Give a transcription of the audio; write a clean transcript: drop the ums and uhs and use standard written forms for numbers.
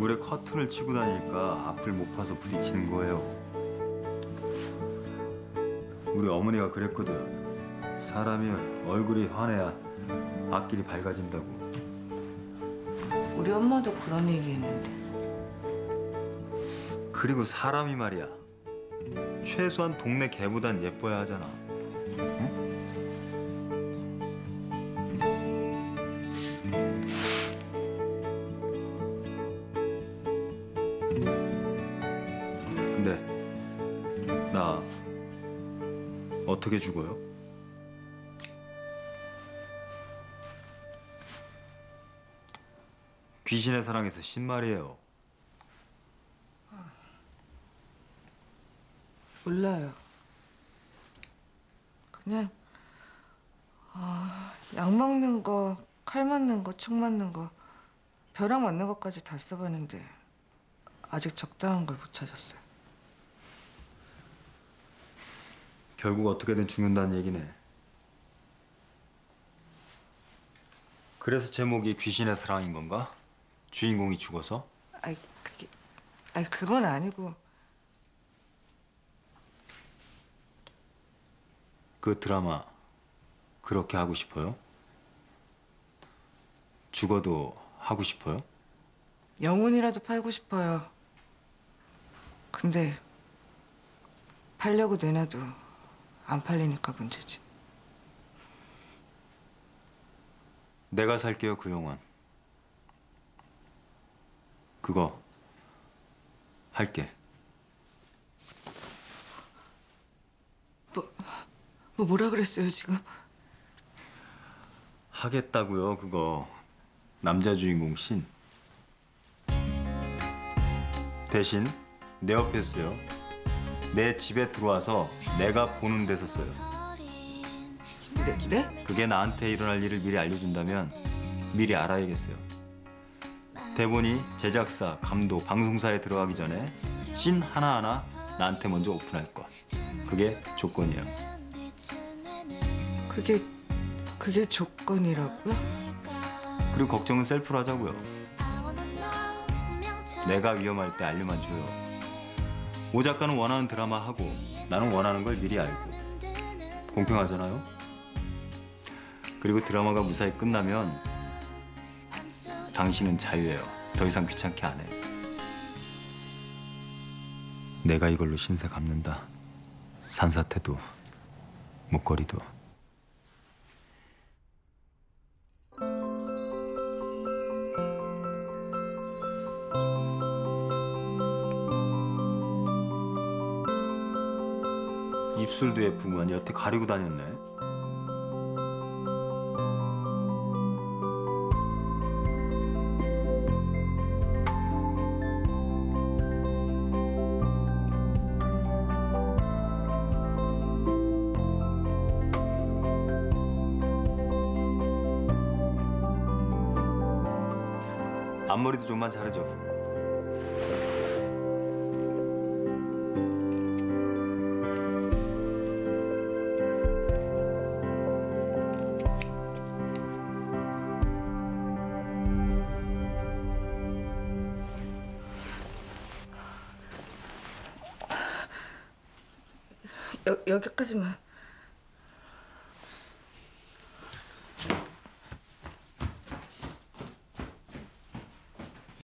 얼굴에 커튼을 치고 다니니까 앞을 못 봐서 부딪히는 거예요. 우리 어머니가 그랬거든. 사람이 얼굴이 환해야 앞길이 밝아진다고. 우리 엄마도 그런 얘기했는데. 그리고 사람이 말이야. 최소한 동네 개보단 예뻐야 하잖아. 응? 근데 나 어떻게 죽어요? 귀신의 사랑에서 신말이에요. 몰라요. 그냥 약 먹는 거, 칼 맞는 거, 총 맞는 거, 벼락 맞는 것까지 다 써봤는데 아직 적당한 걸 못 찾았어요. 결국 어떻게든 죽는다는 얘기네. 그래서 제목이 귀신의 사랑인 건가? 주인공이 죽어서? 그건 아니고. 그 드라마 그렇게 하고 싶어요? 죽어도 하고 싶어요? 영혼이라도 팔고 싶어요. 근데 팔려고 내놔도 안 팔리니까 문제지. 내가 살게요, 그 영혼. 그거 할게. 뭐라 그랬어요, 지금? 하겠다고요, 그거. 남자 주인공 신. 대신 내 옆에 있어요. 내 집에 들어와서 내가 보는 데서 써요. 네? 그게 나한테 일어날 일을 미리 알려준다면 미리 알아야겠어요. 대본이 제작사, 감독, 방송사에 들어가기 전에 씬 하나하나 나한테 먼저 오픈할 것. 그게 조건이에요. 그게 조건이라고요? 그리고 걱정은 셀프로 하자고요. 내가 위험할 때 알려만 줘요. 오 작가는 원하는 드라마 하고 나는 원하는 걸 미리 알고. 공평하잖아요? 그리고 드라마가 무사히 끝나면 당신은 자유예요. 더 이상 귀찮게 안 해. 내가 이걸로 신세 갚는다. 산사태도 목걸이도. 입술도 예쁘고 아니 여태 가리고 다녔네. 앞머리도 좀만 자르죠. 여기까지만.